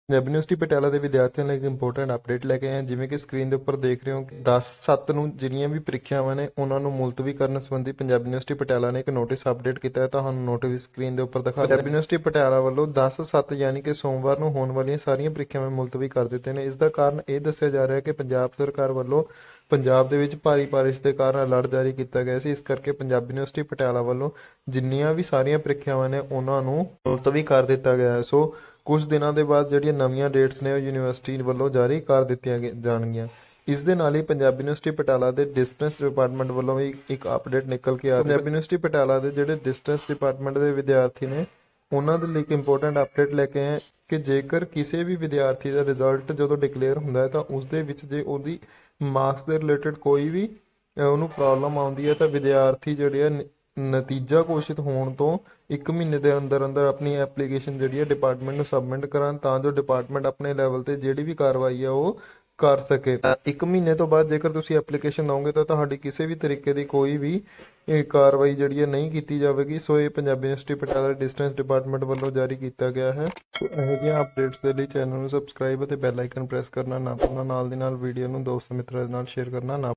Punjabi university Patiala ਦੇ ਵਿਦਿਆਰਥੀਆਂ ਲਈ ਇੱਕ ਇੰਪੋਰਟੈਂਟ ਅਪਡੇਟ ਲੈ ਕੇ ਆਏ ਹਾਂ। ਜਿਵੇਂ ਕਿ ਸਕਰੀਨ ਦੇ ਉੱਪਰ ਦੇਖ ਰਹੇ ਹੋ ਕਿ 10/7 ਨੂੰ ਜਿਹੜੀਆਂ ਵੀ ਪ੍ਰੀਖਿਆਵਾਂ ਨੇ ਉਹਨਾਂ ਨੂੰ ਮੁਲਤਵੀ ਕਰਨ ਸੰਬੰਧੀ ਪੰਜਾਬੀ ਯੂਨੀਵਰਸਿਟੀ ਪਟਿਆਲਾ ਨੇ ਇੱਕ ਨੋਟਿਸ ਅਪਡੇਟ ਕੀਤਾ ਹੈ। ਤੁਹਾਨੂੰ ਨੋਟਿਸ ਸਕਰੀਨ ਦੇ ਉੱਪਰ ਦਿਖਾ ਦਿੰਦੇ ਹਾਂ। ਪੰਜਾਬੀ ਯੂਨੀਵਰਸਿਟੀ ਪਟਿਆਲਾ ਵੱਲੋਂ 10/7 ਯਾਨੀ ਕਿ ਸੋਮਵਾਰ ਨੂੰ ਹੋਣ ਵਾਲੀਆਂ ਸਾਰੀਆਂ ਪ੍ਰੀਖਿਆਵਾਂ ਮੁਲਤਵੀ ਕਰ ਦਿੱਤੇ ਨੇ। ਇਸ ਦਾ ਕਾਰਨ ਇਹ ਦੱਸਿਆ ਜਾ ਰਿਹਾ ਹੈ ਕਿ ਪੰਜਾਬ ਸਰਕਾਰ ਵੱਲੋਂ ਪੰਜਾਬ ਦੇ ਵਿੱਚ ਭਾਰੀ ਬਾਰਿਸ਼ ਦੇ ਕਾਰਨ ਅਲਰਟ ਜਾਰੀ ਕੀਤਾ ਗਿਆ ਸੀ। ਇਸ ਕਰਕੇ ਪੰਜਾਬੀ ਯੂਨੀਵਰਸਿਟੀ ਪਟਿਆਲਾ ਵੱਲੋਂ ਜਿੰਨੀਆਂ ਵੀ ਸਾਰੀਆਂ ਪ੍ਰੀਖਿਆਵਾਂ ਨੇ ਉਹਨਾਂ ਨੂੰ ਮੁਲਤਵੀ ਕਰ ਦਿੱਤਾ ਗਿਆ ਹੈ। ਸੋ ਕੁਝ ਦਿਨਾਂ ਦੇ ਬਾਅਦ ਜਿਹੜੀਆਂ ਨਵੀਆਂ ਡੇਟਸ ਨੇ ਉਹ ਯੂਨੀਵਰਸਿਟੀ ਵੱਲੋਂ ਜਾਰੀ ਕਰ ਦਿੱਤੀਆਂ ਜਾਣਗੀਆਂ। ਇਸ ਦੇ ਨਾਲ ਹੀ ਪੰਜਾਬੀ ਯੂਨੀਵਰਸਿਟੀ ਪਟਿਆਲਾ ਦੇ ਡਿਸਟੈਂਸ ਡਿਪਾਰਟਮੈਂਟ ਵੱਲੋਂ ਵੀ ਇੱਕ ਅਪਡੇਟ ਨਿਕਲ ਕੇ ਆ ਰਹੀ ਹੈ। ਪੰਜਾਬੀ ਯੂਨੀਵਰਸਿਟੀ ਪਟਿਆਲਾ ਦੇ ਜਿਹੜੇ ਡਿਸਟੈਂਸ ਡਿਪਾਰਟਮੈਂਟ ਦੇ ਵਿਦਿਆਰਥੀ ਨੇ ਉਹਨਾਂ ਦੇ ਲਈ ਇੱਕ ਇੰਪੋਰਟੈਂਟ ਅਪਡੇਟ ਲੈ ਕੇ ਆਏ ਕਿ ਜੇਕਰ ਕਿਸੇ ਵੀ ਵਿਦਿਆਰਥੀ ਦਾ ਰਿਜ਼ਲਟ ਜਦੋਂ ਡਿਕਲੇਅਰ ਹੁੰਦਾ ਹੈ ਤਾਂ ਉਸ ਦੇ ਵਿੱਚ ਜੇ ਉਹਦੀ ਮਾਰਕਸ ਦੇ ਰਿਲੇਟਡ ਕੋਈ ਵੀ ਉਹਨੂੰ ਪ੍ਰੋਬਲਮ ਆਉਂਦੀ ਹੈ ਤਾਂ ਵਿਦਿਆਰਥੀ ਜਿਹੜੇ ਆ ਨਤੀਜਾ ਘੋਸ਼ਿਤ ਹੋਣ ਤੋਂ 1 ਮਹੀਨੇ ਦੇ ਅੰਦਰ ਅੰਦਰ ਆਪਣੀ ਐਪਲੀਕੇਸ਼ਨ ਜਿਹੜੀ ਹੈ ਡਿਪਾਰਟਮੈਂਟ ਨੂੰ ਸਬਮਿਟ ਕਰਾਉਣ ਤਾਂ ਜੋ ਡਿਪਾਰਟਮੈਂਟ ਆਪਣੇ ਲੈਵਲ ਤੇ ਜਿਹੜੀ ਵੀ ਕਾਰਵਾਈ ਆ ਉਹ ਕਰ ਸਕੇ। 1 ਮਹੀਨੇ ਤੋਂ ਬਾਅਦ ਜੇਕਰ ਤੁਸੀਂ ਐਪਲੀਕੇਸ਼ਨ ਦਿਓਗੇ ਤਾਂ ਤੁਹਾਡੀ ਕਿਸੇ ਵੀ ਤਰੀਕੇ ਦੀ ਕੋਈ ਵੀ ਕਾਰਵਾਈ ਜਿਹੜੀ ਹੈ ਨਹੀਂ ਕੀਤੀ ਜਾਵੇਗੀ। ਸੋ ਇਹ Punjabi university Patiala distance department ਵੱਲੋਂ ਜਾਰੀ ਕੀਤਾ ਗਿਆ ਹੈ। ਸੋ ਇਹੋ ਜਿਹੀਆਂ ਅਪਡੇਟਸ ਦੇ ਲਈ ਚੈਨਲ ਨੂੰ ਸਬਸਕ੍ਰਾਈਬ ਅਤੇ ਬੈਲ ਆਈਕਨ ਪ੍ਰੈਸ ਕਰਨਾ ਨਾ ਭੁੱਲਣਾ। ਨਾਲ ਦੀ ਨਾਲ ਵੀਡੀਓ ਨੂੰ ਦੋਸਤ ਮਿੱਤਰਾਂ ਦੇ ਨਾਲ ਸ਼ੇਅਰ ਕਰਨਾ ਨਾ